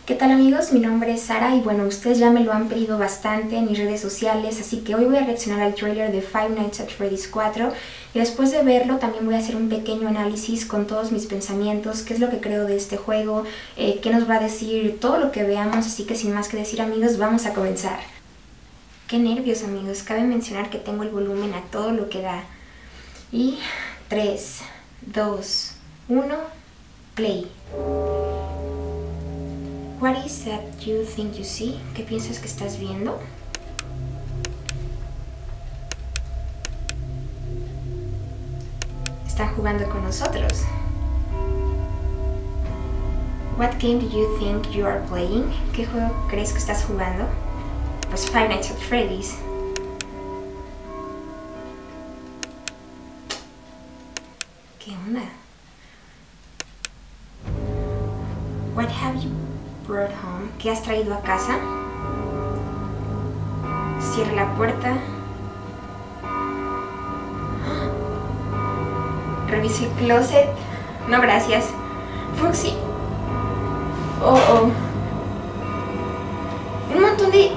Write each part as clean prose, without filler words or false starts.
¿Qué tal amigos? Mi nombre es Sara y bueno, ustedes ya me lo han pedido bastante en mis redes sociales, así que hoy voy a reaccionar al tráiler de Five Nights at Freddy's 4 y después de verlo también voy a hacer un pequeño análisis con todos mis pensamientos, qué es lo que creo de este juego, qué nos va a decir todo lo que veamos, así que sin más que decir amigos, vamos a comenzar. Qué nervios amigos, cabe mencionar que tengo el volumen a todo lo que da. Y 3, 2, 1, play. What is that you think you see? ¿Qué piensas que estás viendo? Están jugando con nosotros. What game do you think you are playing? ¿Qué juego crees que estás jugando? Pues Five Nights at Freddy's. ¿Qué onda? What have you brought home? ¿Qué has traído a casa? Cierra la puerta. Revisa el closet. No, gracias. Foxy. Oh. Un montón de...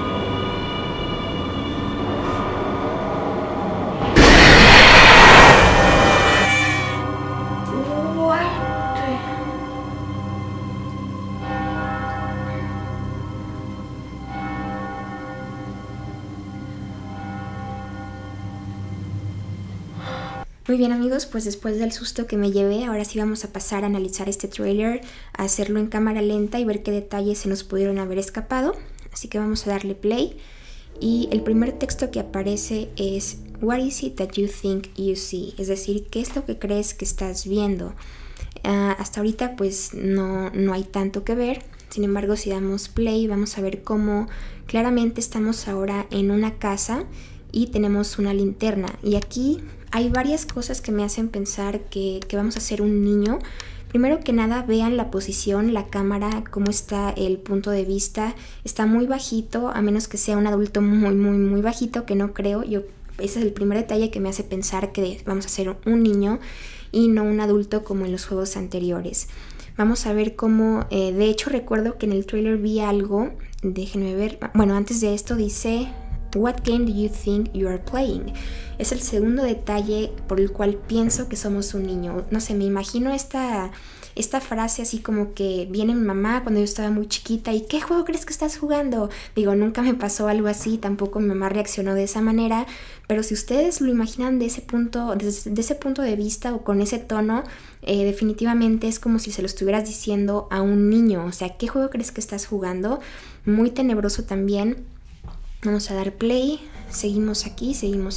Muy bien amigos, pues después del susto que me llevé, ahora sí vamos a pasar a analizar este tráiler, a hacerlo en cámara lenta y ver qué detalles se nos pudieron haber escapado. Así que vamos a darle play. Y el primer texto que aparece es What is it that you think you see? Es decir, ¿qué es lo que crees que estás viendo? Hasta ahorita pues no hay tanto que ver. Sin embargo, si damos play vamos a ver cómo claramente estamos ahora en una casa y tenemos una linterna. Y aquí hay varias cosas que me hacen pensar que vamos a ser un niño. Primero que nada, vean la posición, la cámara, cómo está el punto de vista. Está muy bajito, a menos que sea un adulto muy bajito, que no creo. Ese es el primer detalle que me hace pensar que vamos a ser un niño y no un adulto como en los juegos anteriores. Vamos a ver cómo, de hecho recuerdo que en el trailer vi algo, déjenme ver, bueno, antes de esto dice What game do you think you are playing? Es el segundo detalle por el cual pienso que somos un niño. No sé, me imagino esta frase así como que viene mi mamá cuando yo estaba muy chiquita y ¿qué juego crees que estás jugando? Digo, nunca me pasó algo así, tampoco mi mamá reaccionó de esa manera, pero si ustedes lo imaginan de ese punto, desde ese punto de vista o con ese tono, definitivamente es como si se lo estuvieras diciendo a un niño. O sea, ¿qué juego crees que estás jugando? Muy tenebroso también. Vamos a dar play, seguimos aquí, seguimos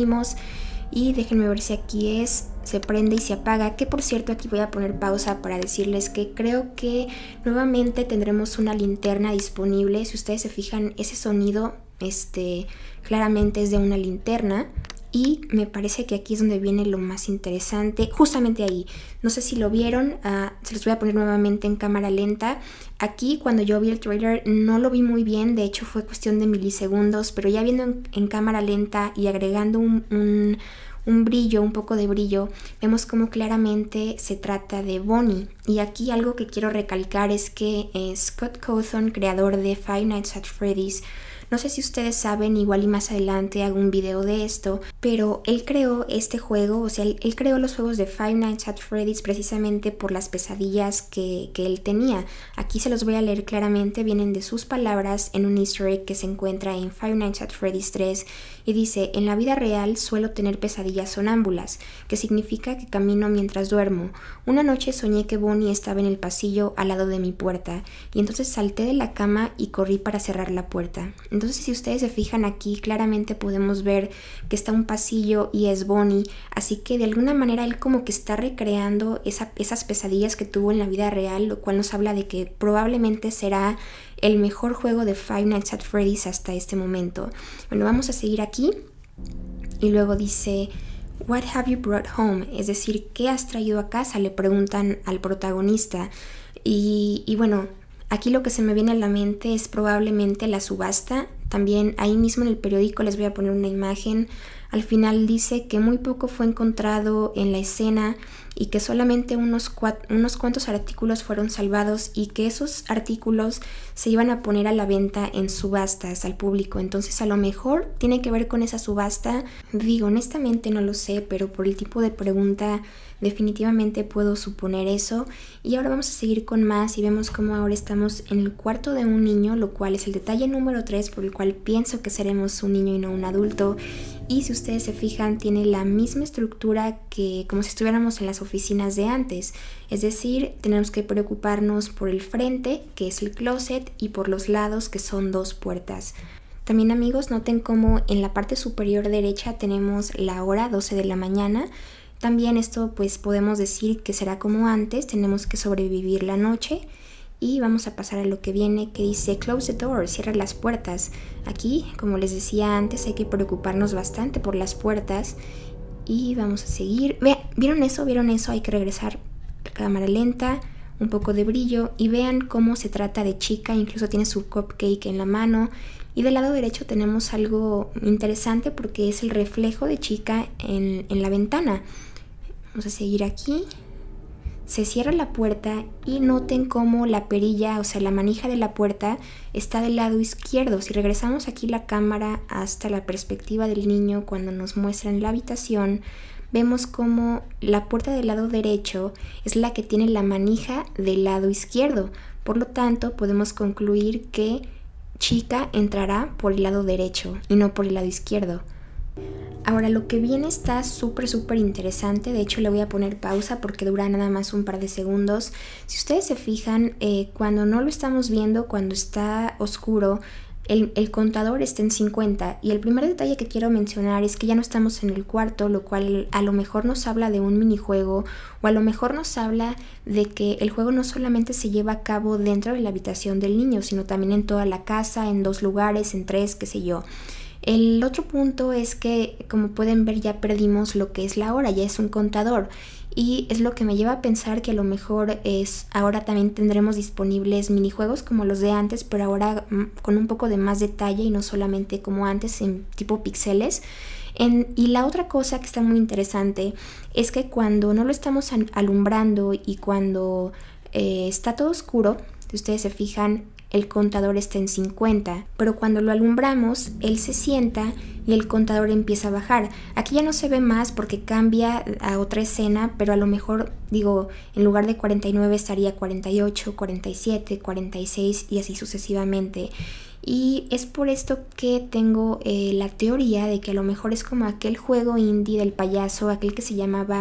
y déjenme ver si aquí se prende y se apaga, que por cierto aquí voy a poner pausa para decirles que creo que nuevamente tendremos una linterna disponible. Si ustedes se fijan, ese sonido claramente es de una linterna. Y me parece que aquí es donde viene lo más interesante, justamente ahí. No sé si lo vieron, se los voy a poner nuevamente en cámara lenta. Aquí cuando yo vi el trailer no lo vi muy bien, de hecho fue cuestión de milisegundos, pero ya viendo en cámara lenta y agregando un brillo, un poco de brillo, vemos como claramente se trata de Bonnie. Y aquí algo que quiero recalcar es que Scott Cawthon, creador de Five Nights at Freddy's, no sé si ustedes saben, igual y más adelante hago un video de esto, pero él creó este juego, o sea, él creó los juegos de Five Nights at Freddy's precisamente por las pesadillas que él tenía. Aquí se los voy a leer claramente, vienen de sus palabras en un easter egg que se encuentra en Five Nights at Freddy's 3 y dice: en la vida real suelo tener pesadillas sonámbulas, que significa que camino mientras duermo. Una noche soñé que Bonnie estaba en el pasillo al lado de mi puerta y entonces salté de la cama y corrí para cerrar la puerta. Entonces si ustedes se fijan aquí claramente podemos ver que está un pasillo y es Bonnie, así que de alguna manera él como que está recreando esas pesadillas que tuvo en la vida real, lo cual nos habla de que probablemente será el mejor juego de Five Nights at Freddy's hasta este momento. Bueno, vamos a seguir aquí y luego dice What have you brought home? Es decir, ¿qué has traído a casa? Le preguntan al protagonista y bueno, aquí lo que se me viene a la mente es probablemente la subasta. También ahí mismo en el periódico les voy a poner una imagen. Al final dice que muy poco fue encontrado en la escena y que solamente unos cuantos artículos fueron salvados y que esos artículos se iban a poner a la venta en subastas al público. Entonces a lo mejor tiene que ver con esa subasta. Digo, honestamente no lo sé, pero por el tipo de pregunta definitivamente puedo suponer eso. Y ahora vamos a seguir con más y vemos cómo ahora estamos en el cuarto de un niño, lo cual es el detalle número 3 por el cual pienso que seremos un niño y no un adulto. Y si ustedes se fijan, tiene la misma estructura que como si estuviéramos en las oficinas de antes. Es decir, tenemos que preocuparnos por el frente, que es el closet, y por los lados, que son 2 puertas. También, amigos, noten cómo en la parte superior derecha tenemos la hora 12 de la mañana. También esto pues podemos decir que será como antes, tenemos que sobrevivir la noche. Y vamos a pasar a lo que viene, que dice close the door, cierra las puertas. Aquí, como les decía antes, hay que preocuparnos bastante por las puertas. Y vamos a seguir. ¿Vieron eso? ¿Vieron eso? Hay que regresar a cámara lenta, un poco de brillo. Y vean cómo se trata de chica, incluso tiene su cupcake en la mano. Y del lado derecho tenemos algo interesante porque es el reflejo de chica en la ventana. Vamos a seguir aquí. Se cierra la puerta y noten cómo la perilla, o sea, la manija de la puerta está del lado izquierdo. Si regresamos aquí la cámara hasta la perspectiva del niño cuando nos muestran la habitación, vemos cómo la puerta del lado derecho es la que tiene la manija del lado izquierdo. Por lo tanto, podemos concluir que chica entrará por el lado derecho y no por el lado izquierdo. Ahora lo que viene está súper interesante. De hecho le voy a poner pausa porque dura nada más un par de segundos. Si ustedes se fijan, cuando no lo estamos viendo, cuando está oscuro, el contador está en 50. Y el primer detalle que quiero mencionar es que ya no estamos en el cuarto, lo cual a lo mejor nos habla de un minijuego, o a lo mejor nos habla de que el juego no solamente se lleva a cabo dentro de la habitación del niño, sino también en toda la casa, en 2 lugares, en 3, qué sé yo. El otro punto es que, como pueden ver, ya perdimos lo que es la hora, ya es un contador. Y es lo que me lleva a pensar que a lo mejor ahora también tendremos disponibles minijuegos como los de antes, pero ahora con un poco de más detalle y no solamente como antes en tipo píxeles. Y la otra cosa que está muy interesante es que cuando no lo estamos alumbrando y cuando está todo oscuro, si ustedes se fijan, el contador está en 50, pero cuando lo alumbramos, él se sienta y el contador empieza a bajar. Aquí ya no se ve más porque cambia a otra escena, pero a lo mejor, digo, en lugar de 49 estaría 48, 47, 46 y así sucesivamente. Y es por esto que tengo la teoría de que a lo mejor es como aquel juego indie del payaso, aquel que se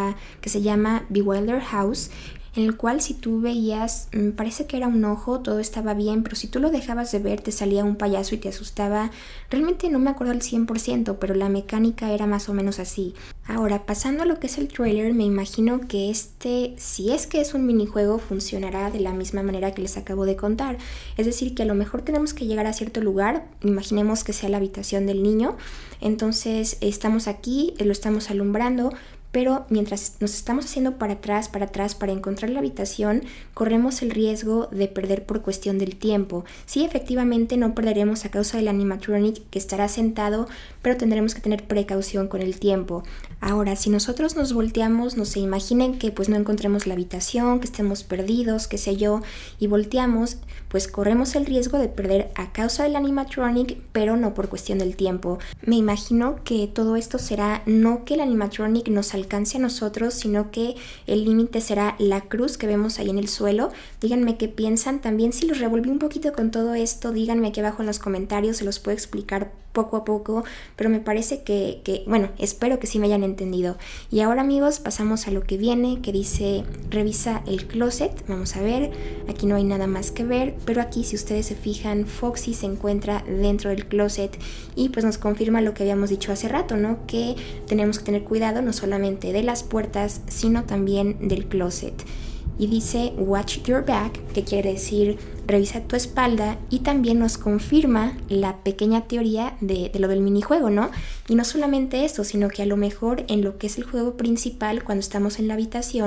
llama Bewilder House, en el cual si tú veías, parece que era un ojo, todo estaba bien, pero si tú lo dejabas de ver te salía un payaso y te asustaba. Realmente no me acuerdo al 100%, pero la mecánica era más o menos así. Ahora, pasando a lo que es el trailer, me imagino que si es que es un minijuego, funcionará de la misma manera que les acabo de contar. Es decir, que a lo mejor tenemos que llegar a cierto lugar, imaginemos que sea la habitación del niño, entonces estamos aquí, lo estamos alumbrando, pero mientras nos estamos haciendo para atrás para encontrar la habitación, corremos el riesgo de perder por cuestión del tiempo. Sí, efectivamente no perderemos a causa del animatronic que estará sentado, pero tendremos que tener precaución con el tiempo. Ahora, si nosotros nos volteamos, no se imaginen que pues no encontremos la habitación, que estemos perdidos, qué sé yo, y volteamos, pues corremos el riesgo de perder a causa del animatronic, pero no por cuestión del tiempo. Me imagino que todo esto será no que el animatronic nos alcance a nosotros, sino que el límite será la cruz que vemos ahí en el suelo. Díganme qué piensan. También si los revolví un poquito con todo esto, díganme aquí abajo en los comentarios, se los puedo explicar poco a poco, pero me parece bueno, espero que sí me hayan entendido. Y ahora, amigos, pasamos a lo que viene, que dice revisa el closet. Vamos a ver, aquí no hay nada más que ver, pero aquí si ustedes se fijan, Foxy se encuentra dentro del closet y pues nos confirma lo que habíamos dicho hace rato, ¿no? Que tenemos que tener cuidado no solamente de las puertas, sino también del closet. Y dice watch your back, que quiere decir revisa tu espalda, y también nos confirma la pequeña teoría de lo del minijuego, ¿no? Y no solamente eso, sino que a lo mejor en lo que es el juego principal, cuando estamos en la habitación,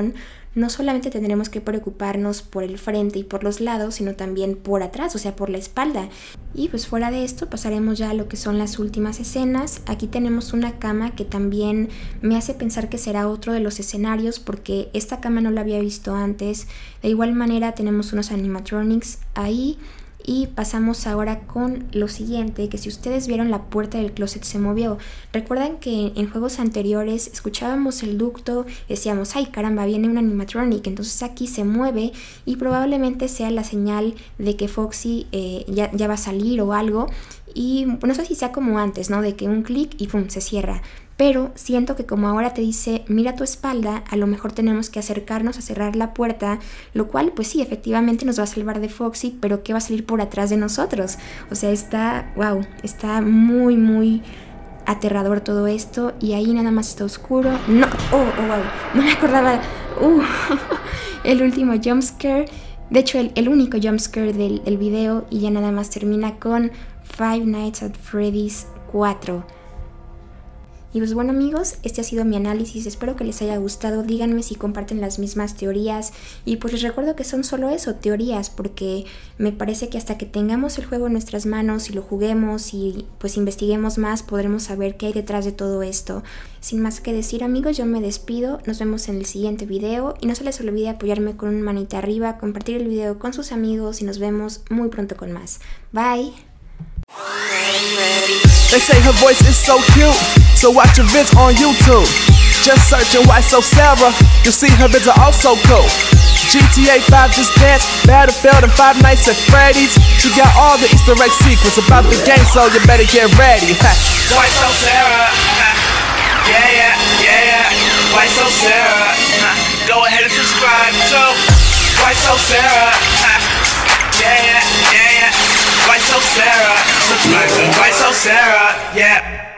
no solamente tendremos que preocuparnos por el frente y por los lados, sino también por atrás, o sea, por la espalda. Y pues fuera de esto pasaremos ya a lo que son las últimas escenas. Aquí tenemos una cama que también me hace pensar que será otro de los escenarios, porque esta cama no la había visto antes. De igual manera tenemos unos animatronics ahí. Y pasamos ahora con lo siguiente, que si ustedes vieron, la puerta del closet se movió. Recuerdan que en juegos anteriores escuchábamos el ducto y decíamos, ay caramba, viene un animatronic. Entonces aquí se mueve y probablemente sea la señal de que Foxy ya va a salir o algo. Y no sé si sea como antes, ¿no? De que un clic y pum, se cierra. Pero siento que como ahora te dice, mira tu espalda, a lo mejor tenemos que acercarnos a cerrar la puerta, lo cual pues sí, efectivamente nos va a salvar de Foxy, pero ¿qué va a salir por atrás de nosotros? O sea, está, wow, está muy, muy aterrador todo esto. Y ahí nada más está oscuro. No, wow, no me acordaba. El último jumpscare. De hecho, el único jumpscare del video, y ya nada más termina con Five Nights at Freddy's 4. Y pues bueno amigos, este ha sido mi análisis, espero que les haya gustado, díganme si comparten las mismas teorías y pues les recuerdo que son solo eso, teorías, porque me parece que hasta que tengamos el juego en nuestras manos y lo juguemos y pues investiguemos más, podremos saber qué hay detrás de todo esto. Sin más que decir amigos, yo me despido, nos vemos en el siguiente video y no se les olvide apoyarme con un manita arriba, compartir el video con sus amigos y nos vemos muy pronto con más. Bye. They say her voice is so cute, so watch her vids on YouTube. Just searching Why So Sarah, you'll see her vids are also cool. GTA 5 Just Dance, Battlefield and Five Nights at Freddy's. She got all the Easter egg secrets about the game, so you better get ready. Why So Sarah, yeah, Why So Sarah, go ahead and subscribe to Why So Sarah, yeah. Why So Sarah, subscribe to Why So Sarah, yeah.